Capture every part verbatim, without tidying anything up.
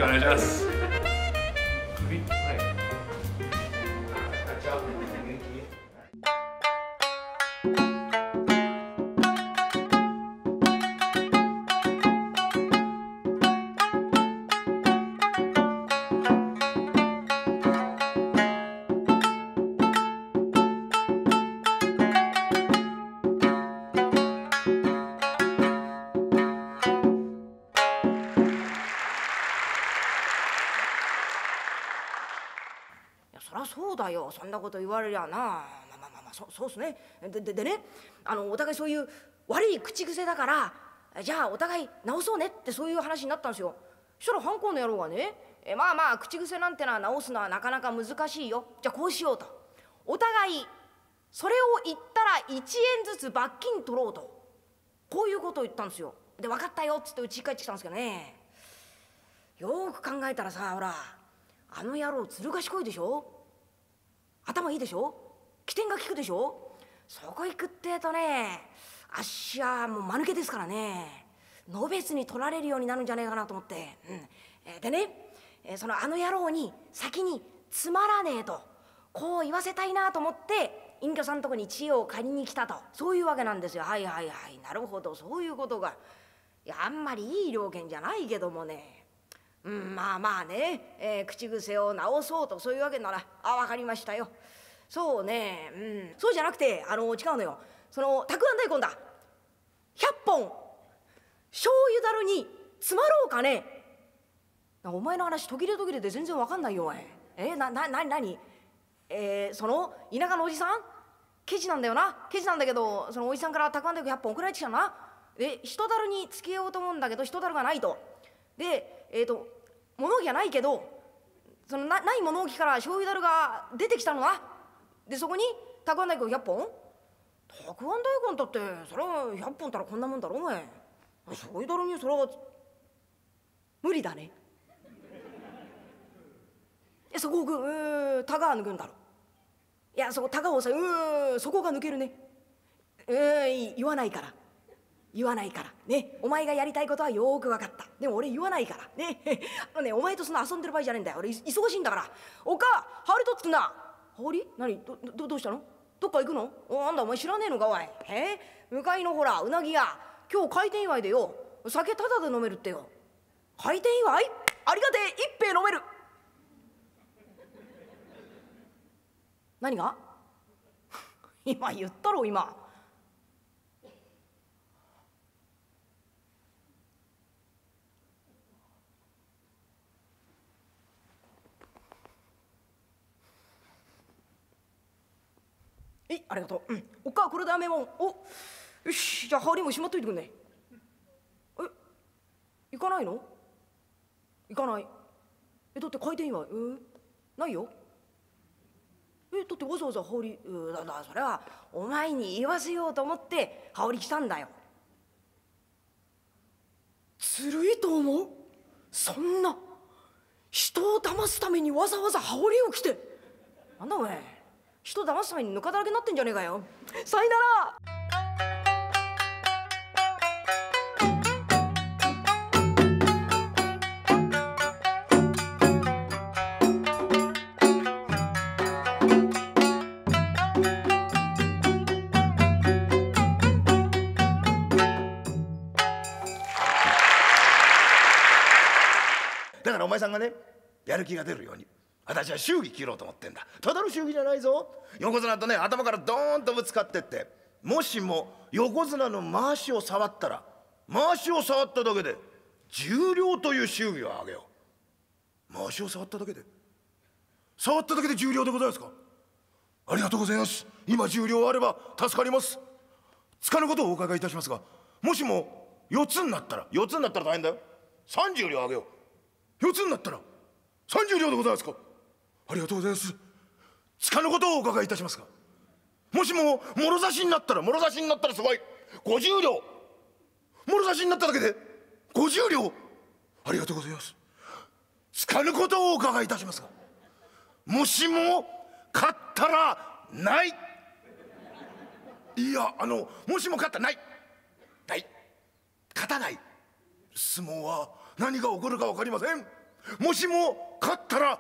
くお願いします。 そりゃそうだよ、そんなこと言われりゃな。まあまあまあまあ、そそうっすね。でででね、あのお互いそういう悪い口癖だから、じゃあお互い直そうねってそういう話になったんですよ。そしたらハンコの野郎がね、えまあまあ口癖なんてのは直すのはなかなか難しいよ。じゃあこうしようと。お互いそれを言ったらいちえんずつ罰金取ろうと。こういうことを言ったんですよ。で分かったよっつってうちに帰ってきたんですけどね。よーく考えたらさ、ほらあの野郎ずる賢いでしょ。頭いいでしょ。起点が利くでしょ。そこ行くってえとね、あっしはもう間抜けですからね、のべつに取られるようになるんじゃねえかなと思って、うんえー、でね、えー、そのあの野郎に先につまらねえとこう言わせたいなと思って隠居さんのとこに知恵を借りに来たと、そういうわけなんですよ。はいはいはい、なるほど、そういうことが。いやあんまりいい了見じゃないけどもね、うん、まあまあね、えー、口癖を直そうとそういうわけなら、あ分かりましたよ。そうね、うん、そうじゃなくて、あの違うのよ。そのたくあん大根だ、ひゃっぽん醤油だるにつまろうかね。お前の話途切れ途切れで全然わかんないよおい。えー、ななな何えー、その田舎のおじさんケチなんだよな。ケチなんだけど、そのおじさんからたくあん大根ひゃっぽん送られてきたな。で人だるにつけようと思うんだけど人だるがないと。でえっ、ー、と物置がないけど、そのなない物置から醤油だるが出てきたのな。でそこにたくあん大根ひゃっぽん。たくあん大根だってそれはひゃっぽんったらこんなもんだろお前。醤油だるにそれは無理だね。えそこをうたが抜くんだろ。いやそこたがをさうそこが抜けるね。うん言わないから言わないからね。お前がやりたいことはよーく分かった。でも俺言わないからね。あのね、お前とそんな遊んでる場合じゃねえんだよ。俺忙しいんだから。おか羽織とっつくんな。羽織何どどどうしたの。どっか行くの。おなんだお前知らねえのかおい。え向かいのほらうなぎ屋今日開店祝いでよ酒タダで飲めるってよ。開店祝いありがてえ一杯飲める。何が今言ったろ今。えありがとう、うん、おっかこれで雨もん。およしじゃあ羽織もしまっといてくんね。え行かないの。行かない。えだって開店祝い、うん、ないよ。えだってわざわざ羽織、うん、だだそれはお前に言わせようと思って羽織来たんだよ。ずるいと思う。そんな人を騙すためにわざわざ羽織を着て。なんだお前人騙すためにぬかだらけになってんじゃねえかよ。さよなら。 だからお前さんがねやる気が出るように私は祝儀切ろうと思ってんだ。ただの祝儀じゃないぞ。横綱とね頭からドーンとぶつかってって、もしも横綱の回しを触ったら回しを触っただけでじゅうりょうという祝儀をあげよう。回しを触っただけで触っただけでじゅうりょうでございますか。ありがとうございます。今じゅうりょうあれば助かります。つかぬことをお伺いいたしますが、もしもよっつになったらよっつになったら大変だよ。さんじゅうりょうあげよう。よっつになったらさんじゅうりょうでございますか。ありがとうございます。つかぬことをお伺いいたしますが、もしももろ差しになったらもろ差しになったらすごいごじゅうりょう。もろ差しになっただけでごじゅうりょう。ありがとうございます。つかぬことをお伺いいたしますが、もしも勝ったらない。いやあのもしも勝ったらないない勝たない。相撲は何が起こるか分かりません。 もしも勝ったら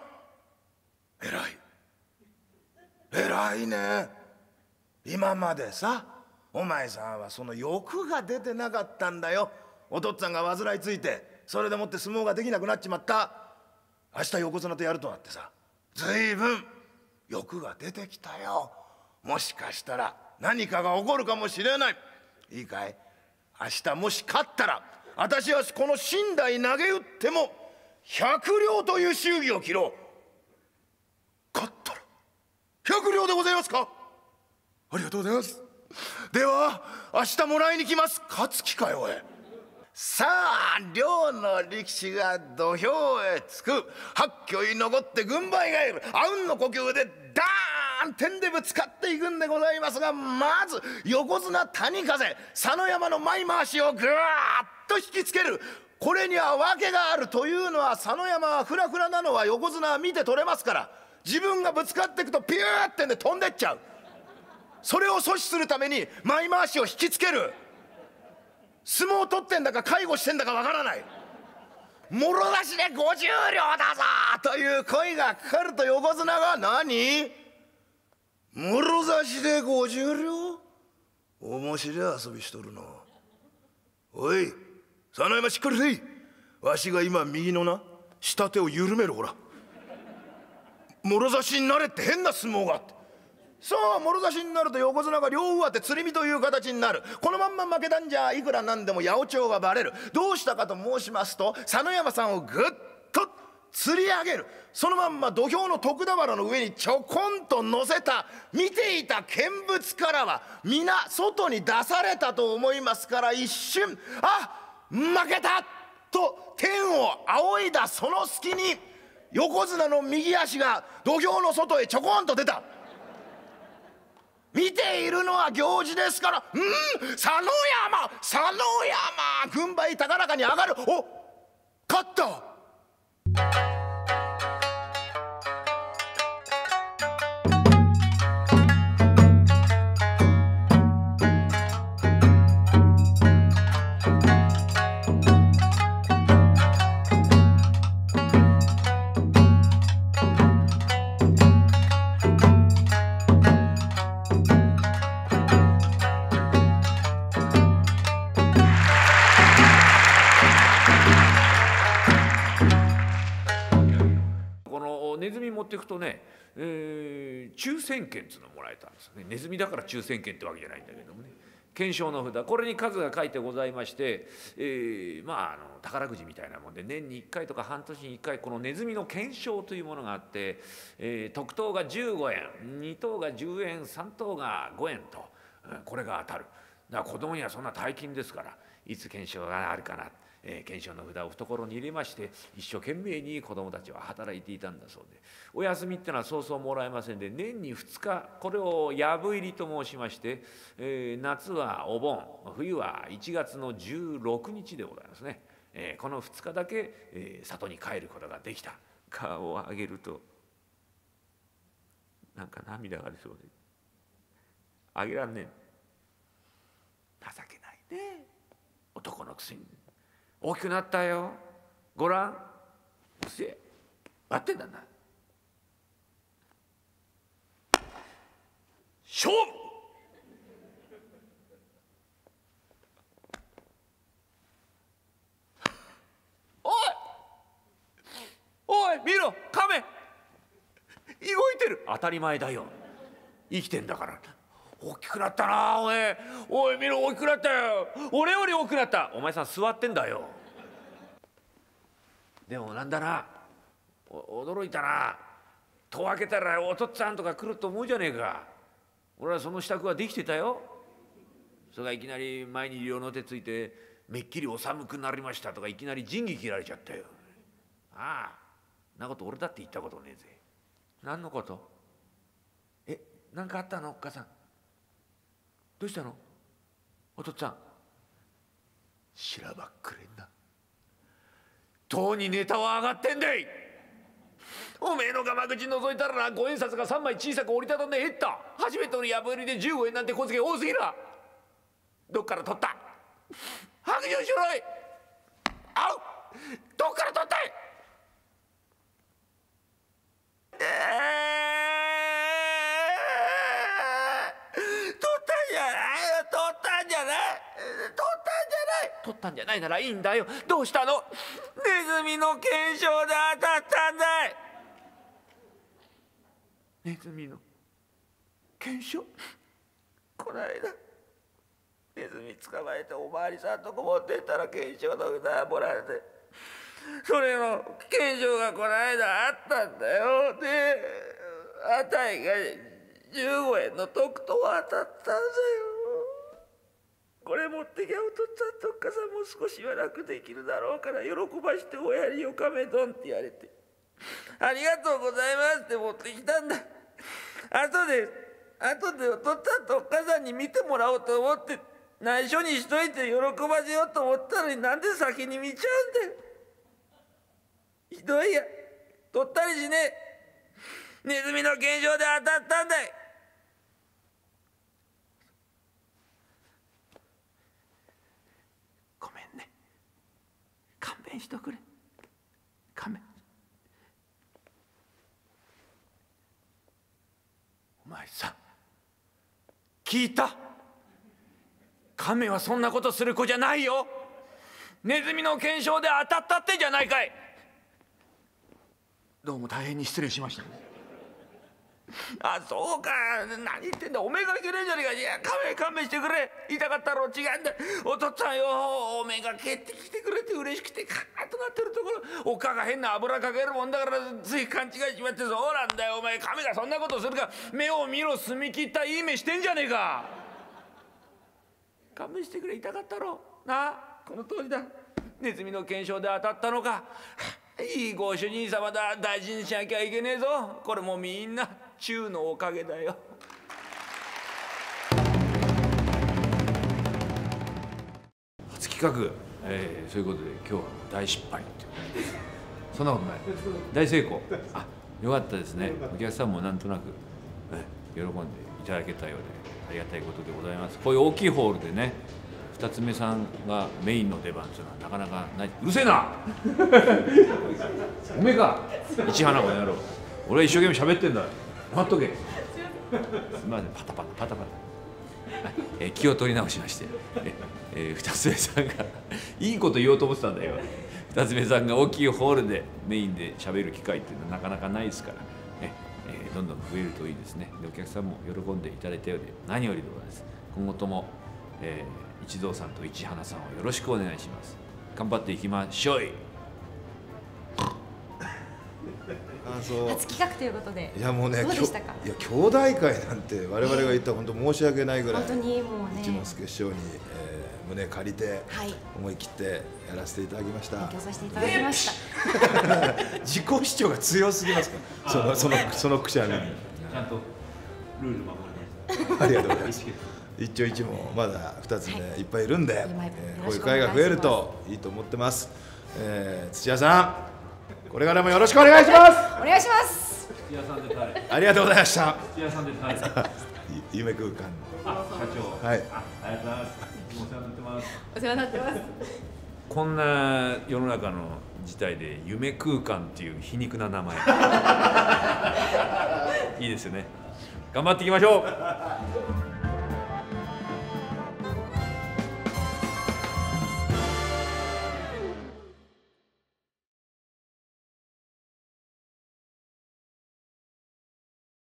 偉い偉いね。今までさお前さんはその欲が出てなかったんだよ。お父っつぁんが患いついてそれでもって相撲ができなくなっちまった。明日横綱とやるとなってさ、ずいぶん欲が出てきたよ。もしかしたら何かが起こるかもしれない。いいかい、明日もし勝ったら私はこの身代投げ打っても百両という祝儀を切ろう。勝ったら百両でございますか。ありがとうございます。では明日もらいに来ます。勝つ気かよおい。さあ両の力士が土俵へ着く。八挙に残って軍配がいる。あうんの呼吸でダーン天でぶつかっていくんでございますが、まず横綱谷風佐野山の前回しをぐーっと引きつける。これには訳がある。というのは佐野山はフラフラなのは横綱は見て取れますから、自分がぶつかっていくとピューってんで飛んでっちゃう。それを阻止するために前回しを引きつける。相撲を取ってんだか介護してんだかわからない。もろ出しでごじゅう両だぞという声がかかると横綱が何もろ差しでごじゅう両、面白い遊びしとるな。おい佐野山しっかりせい。わしが今右のな下手を緩める。ほらもろ差しになれって変な相撲があって、さあもろ差しになると横綱が両上手釣り身という形になる。このまんま負けたんじゃいくらなんでも八百長がバレる。どうしたかと申しますと、佐野山さんをぐっと釣り上げる。そのまんま土俵の徳田原の上にちょこんと乗せた。見ていた見物からは皆外に出されたと思いますから、一瞬あ負けたと天を仰いだその隙に横綱の右足が土俵の外へちょこんと出た。見ているのは行司ですから、うん佐野山佐野山軍配高らかに上がる。お勝った。 ネズミ持っていくとね、えー、抽選券っていうのをもらえたんですよね。ネズミだから抽選券ってわけじゃないんだけどもね、懸賞の札、これに数が書いてございまして、えー、まああの宝くじみたいなもんで年にいっかいとか半年にいっかいこのネズミの懸賞というものがあって、えー、特等がじゅうごえん、に等がじゅうえん、さん等がごえんと、うん、これが当たる。だから子供にはそんな大金ですから、いつ懸賞があるかな、えー、懸賞の札を懐に入れまして一生懸命に子どもたちは働いていたんだそうで、お休みってのはそうそうもらえませんで、年にふつか、これをやぶ入りと申しまして、えー、夏はお盆、冬はいちがつのじゅうろくにちでございますね、えー、このふつかだけ、えー、里に帰ることができた。顔を上げるとなんか涙がありそうであげらんねえ。情けないね、男のくせに。大きくなったよ、ごらん、うっせえ、待ってんだな。勝負。おいおい見ろ、亀動いてる。当たり前だよ、生きてんだから。大きくなったなおい。おい見ろ、大きくなったよ。俺より大きくなった。お前さん座ってんだよ。でもなんだな、驚いたな。戸を開けたらお父っつぁんとか来ると思うじゃねえか。俺はその支度はできてたよ。それがいきなり前に両の手ついてめっきりお寒くなりましたとかいきなり仁義切られちゃったよ。ああなこと俺だって言ったことねえぜ。何のこと？え、何かあったのおっかさん。どうしたのお父っつぁん。しらばっくれんな。とうにネタは上がってんだい。おめえのがま口覗いたらな、五円札がさんまい小さく折りたたんで減った。初めての破りでじゅうごえんなんて小遣い多すぎら。どっから取った？白状しろい。あう、どっから取ったい。 取ったんじゃないならいいんだよ。どうしたの？ネズミの懸賞で当たったんだい。ネズミの懸賞。こないだネズミ捕まえておまわりさんとこ持ってったら懸賞の札もらえて、それの懸賞がこの間あったんだよ。で値がじゅうごえんの特等当たったんだよ。これ持ってきゃお父っつぁんとおっかさんも少しは楽できるだろうから喜ばしておやりよ亀丼って言われて、ありがとうございますって持ってきたんだ。後で後でお父っつぁんとおっかさんに見てもらおうと思って内緒にしといて喜ばせようと思ったのに、なんで先に見ちゃうんだよ。ひどいや、取ったりしねえ。ネズミの懸賞で当たったんだい。ごめんね、勘弁しとくれ、勘弁。お前さん聞いた？亀はそんなことする子じゃないよ。ネズミの懸賞で当たったってじゃないかい。どうも大変に失礼しました。あ、そうか、何言ってんだ、おめえがいけねえじゃねえか。いや、勘弁勘弁してくれ、言いたかったろ。違うんだ、お父っつぁんよ、おめえが帰ってきてくれて嬉しくてカーッとなってるところ、おっかが変な油かけるもんだからつい勘違いしまって。そうなんだよ、お前亀がそんなことするか。目を見ろ、澄み切ったいい目してんじゃねえか。勘弁してくれ、言いたかったろなあ。この通りだ、ネズミの懸賞で当たったのか。いいご主人様だ、大事にしなきゃいけねえぞ。これもみんな忠のおかげだよ。初企画、えー、そういうことで今日は大失敗っていう。そんなことない、大成功。あ、よかったですね。お客さんもなんとなく、え喜んでいただけたようでありがたいことでございます。こういう大きいホールでね、二つ目さんがメインの出番っていうのはなかなかない。うるせえなおめえか、市花子の野郎。俺は一生懸命喋ってんだ、待っとけ。すみません、パタパタパタパタ、えー、気を取り直しまして、えー、二つ目さんがいいこと言おうと思ってたんだよ。二つ目さんが大きいホールでメインで喋る機会っていうのはなかなかないですから、ねえー、どんどん増えるといいですね。でお客さんも喜んでいただいたようで何よりでございます。今後とも、えー一蔵さんと市花さんをよろしくお願いします。頑張っていきましょい。 あ、そう初企画ということで、 いやもうね、 どうでしたか？ いや兄弟会なんて我々が言ったら本当申し訳ないぐらい、 本当にもうね、 一之輔師匠に、えー、胸借りて、 はい、 思い切ってやらせていただきました。 勉強させていただきました。 自己主張が強すぎますか。そのそのそのくしゃみ。ちゃんとルール守ります。 ありがとうございます。一丁一もまだ二つ目いっぱいいるんで、 はいえー、こういう会が増えるといいと思ってます。えー、土屋さん、これからもよろしくお願いします。 お願いします。 土屋さんで誰？ ありがとうございました。 土屋さんで誰？ 夢空間。 あ、社長。 はい。 あ、ありがとうございます。いつもお世話になってます。 お世話になってます。 こんな世の中の事態で夢空間っていう皮肉な名前いいですよね。頑張っていきましょう。